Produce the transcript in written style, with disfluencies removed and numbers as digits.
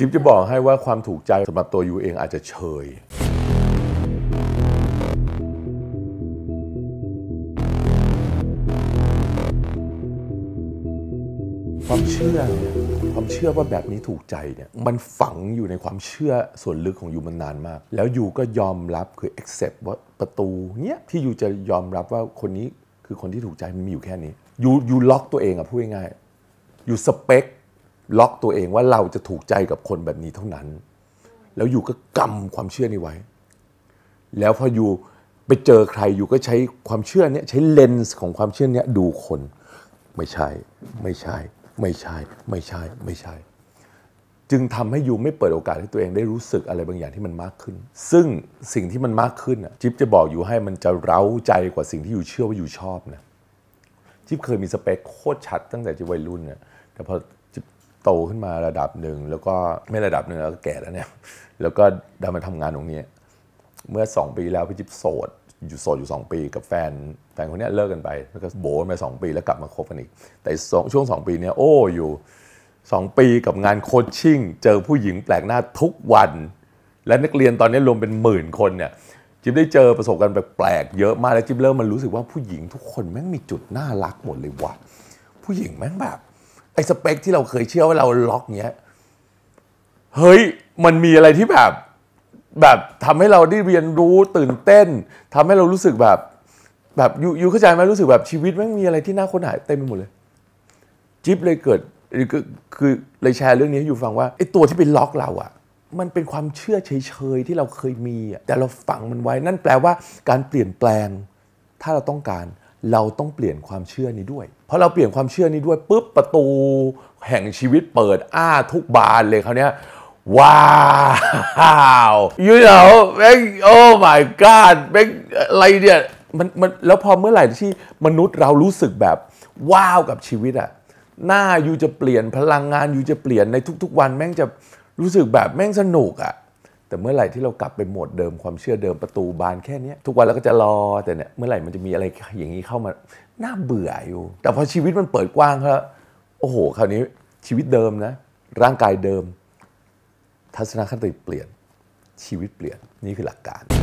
จิ๊บจะบอกให้ว่าความถูกใจสำหรับตัวยูเองอาจจะเฉยความเชื่อเนี่ยความเชื่อว่าแบบนี้ถูกใจเนี่ยมันฝังอยู่ในความเชื่อส่วนลึกของยูมันนานมากแล้วยูก็ยอมรับคือ accept ว่าประตูเนี้ยที่ยูจะยอมรับว่าคนนี้คือคนที่ถูกใจมันมีอยู่แค่นี้ยูล็อกตัวเองอะพูดง่ายๆยูสเปคล็อกตัวเองว่าเราจะถูกใจกับคนแบบนี้เท่านั้นแล้วยูก็กำความเชื่อนี้ไว้แล้วพอยูไปเจอใครยูก็ใช้ความเชื่อนี้ใช้เลนส์ของความเชื่อนี้ดูคนไม่ใช่จึงทำให้ยูไม่เปิดโอกาสให้ตัวเองได้รู้สึกอะไรบางอย่างที่มันมากขึ้นซึ่งสิ่งที่มันมากขึ้นจิ๊บจะบอกอยู่ให้มันจะเร้าใจกว่าสิ่งที่ยูเชื่อว่ายูชอบนะจิ๊บเคยมีสเปคโคตรชัดตั้งแต่จิ๊บวัยรุ่นเนี่ยแต่พอจิ๊บโตขึ้นมาระดับหนึ่งแล้วก็ไม่ระดับหนึ่งแล้วก็แก่แล้วเนี่ยแล้วก็ได้มาทำงานตรงนี้เมื่อ2 ปีแล้วพี่จิ๊บโสดอยู่2 ปีกับแฟนคนนี้เลิกกันไปแล้วก็โบกันไป2 ปีแล้วกลับมาคบกันอีกแต่ช่วง2 ปีนี้อยู่2 ปีกับงานโคชชิ่งเจอผู้หญิงแปลกหน้าทุกวันและนักเรียนตอนนี้รวมเป็น10,000 คนเนี่ยจิ๊บได้เจอประสบการณ์แปลกๆเยอะมากแล้วจิ๊บเริ่มมันรู้สึกว่าผู้หญิงทุกคนแม่งมีจุดน่ารักหมดเลยว่ะผู้หญิงแม่งแบบไอ้สเปคที่เราเคยเชื่อว่าเราล็อกเงี้ยเฮ้ยมันมีอะไรที่แบบทำให้เราได้เรียนรู้ตื่นเต้นทำให้เรารู้สึกแบบยูเข้าใจไหมรู้สึกแบบชีวิตแม่งมีอะไรที่น่าค้นหาเต็มไปหมดเลยจิ๊บเลยเกิดคือเลยแชร์เรื่องนี้ให้ยูฟังว่าไอ้ตัวที่เป็นล็อกเราอ่ะมันเป็นความเชื่อเฉยๆที่เราเคยมีแต่เราฝังมันไว้นั่นแปลว่าการเปลี่ยนแปลงถ้าเราต้องการเราต้องเปลี่ยนความเชื่อนี้ด้วยเพราะเราเปลี่ยนความเชื่อนี้ด้วยปุ๊บประตูแห่งชีวิตเปิดทุกบานเลยคราวนี้ว้าวyou know แม่ง oh my god แม่งอะไรเนี่ยมันแล้วพอเมื่อไหร่ที่มนุษย์เรารู้สึกแบบว้าวกับชีวิตหน้ายูจะเปลี่ยนพลังงานยูจะเปลี่ยนในทุกๆวันแม่งจะรู้สึกแบบแม่งสนุกแต่เมื่อไหร่ที่เรากลับไปโหมดเดิมความเชื่อเดิมประตูบานแค่นี้ทุกวันเราก็จะรอแต่เนี่ยเมื่อไหร่มันจะมีอะไรอย่างนี้เข้ามาน่าเบื่ออยู่แต่พอชีวิตมันเปิดกว้างแล้วโอ้โหคราวนี้ชีวิตเดิมนะร่างกายเดิมทัศนคติเปลี่ยนชีวิตเปลี่ยนนี่คือหลักการ